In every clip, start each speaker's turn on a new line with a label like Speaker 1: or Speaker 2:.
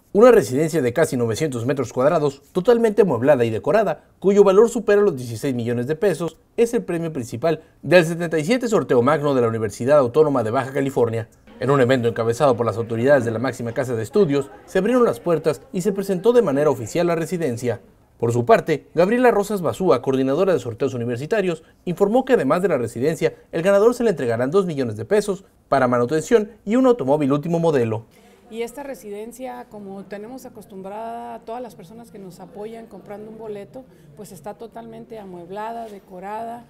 Speaker 1: Una residencia de casi 900 metros cuadrados, totalmente amueblada y decorada, cuyo valor supera los 16 millones de pesos, es el premio principal del 77 sorteo magno de la Universidad Autónoma de Baja California. En un evento encabezado por las autoridades de la máxima casa de estudios, se abrieron las puertas y se presentó de manera oficial la residencia. Por su parte, Gabriela Rosas Basúa, coordinadora de sorteos universitarios, informó que además de la residencia, el ganador se le entregarán 2 millones de pesos para manutención y un automóvil último modelo.
Speaker 2: Y esta residencia, como tenemos acostumbrada a todas las personas que nos apoyan comprando un boleto, pues está totalmente amueblada, decorada,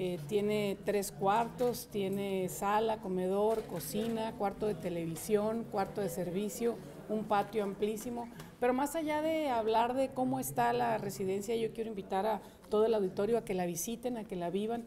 Speaker 2: tiene 3 cuartos, tiene sala, comedor, cocina, cuarto de televisión, cuarto de servicio, un patio amplísimo. Pero más allá de hablar de cómo está la residencia, yo quiero invitar a todo el auditorio a que la visiten, a que la vivan.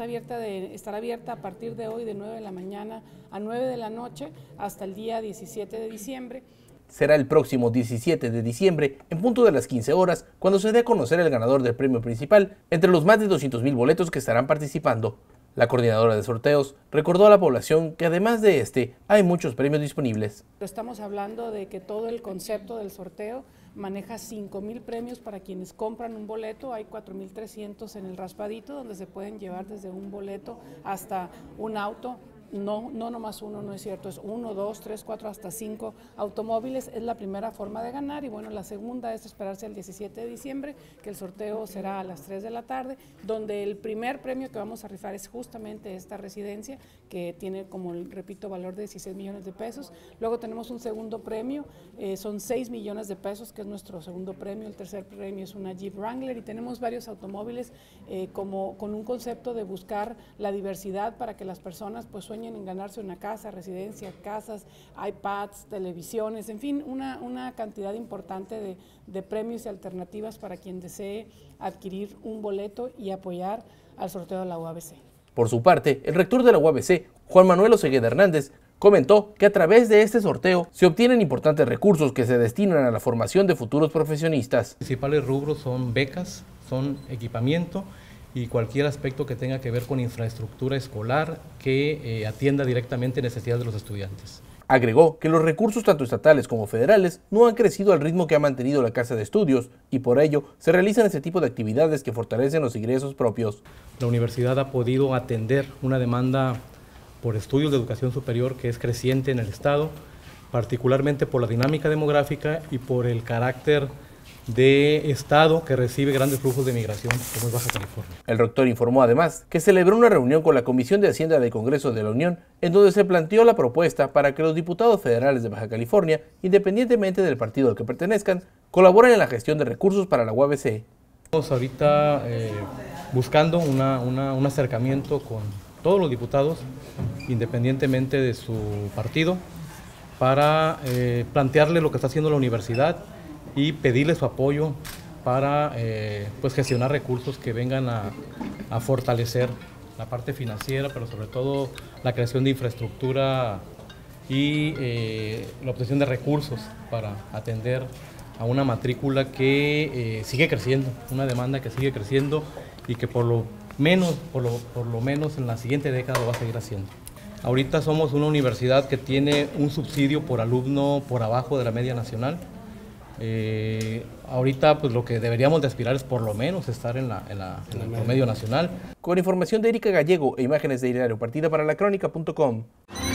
Speaker 2: Estará abierta a partir de hoy de 9 de la mañana a 9 de la noche hasta el día 17 de diciembre.
Speaker 1: Será el próximo 17 de diciembre, en punto de las 15 horas, cuando se dé a conocer el ganador del premio principal entre los más de 200,000 boletos que estarán participando. La coordinadora de sorteos recordó a la población que además de hay muchos premios disponibles.
Speaker 2: Estamos hablando de que todo el concepto del sorteo maneja 5,000 premios para quienes compran un boleto. Hay 4,300 en el raspadito, donde se pueden llevar desde un boleto hasta un auto. No nomás uno, no es cierto, es 1, 2, 3, 4, hasta 5 automóviles. Es la primera forma de ganar y bueno, la segunda es esperarse el 17 de diciembre, que el sorteo será a las 3 de la tarde, donde el primer premio que vamos a rifar es justamente esta residencia, que tiene, como repito, valor de 16 millones de pesos. Luego tenemos un segundo premio, son 6 millones de pesos, que es nuestro segundo premio. El tercer premio es una Jeep Wrangler y tenemos varios automóviles con un concepto de buscar la diversidad para que las personas pues sueñen en ganarse una casa, residencia, casas, iPads, televisiones, en fin, una cantidad importante de premios y alternativas para quien desee adquirir un boleto y apoyar al sorteo de la UABC.
Speaker 1: Por su parte, el rector de la UABC, Juan Manuel Osegueda Hernández, comentó que a través de este sorteo se obtienen importantes recursos que se destinan a la formación de futuros profesionistas.
Speaker 3: Los principales rubros son becas, son equipamiento y cualquier aspecto que tenga que ver con infraestructura escolar que atienda directamente necesidades de los estudiantes.
Speaker 1: Agregó que los recursos tanto estatales como federales no han crecido al ritmo que ha mantenido la Casa de Estudios y por ello se realizan ese tipo de actividades que fortalecen los ingresos propios.
Speaker 3: La universidad ha podido atender una demanda por estudios de educación superior que es creciente en el estado, particularmente por la dinámica demográfica y por el carácter de estado que recibe grandes flujos de migración como es Baja California.
Speaker 1: El rector informó además que celebró una reunión con la Comisión de Hacienda del Congreso de la Unión en donde se planteó la propuesta para que los diputados federales de Baja California, independientemente del partido al que pertenezcan, colaboren en la gestión de recursos para la UABC.
Speaker 3: Estamos ahorita buscando un acercamiento con todos los diputados, independientemente de su partido, para plantearle lo que está haciendo la universidad y pedirle su apoyo para pues gestionar recursos que vengan a fortalecer la parte financiera, pero sobre todo la creación de infraestructura y la obtención de recursos para atender a una matrícula que sigue creciendo, una demanda que sigue creciendo y que por lo menos en la siguiente década lo va a seguir haciendo. Ahorita somos una universidad que tiene un subsidio por alumno por abajo de la media nacional. Ahorita pues lo que deberíamos de aspirar es por lo menos estar en el promedio nacional.
Speaker 1: Con información de Erika Gallego e imágenes de Hilario Partida para lacronica.com.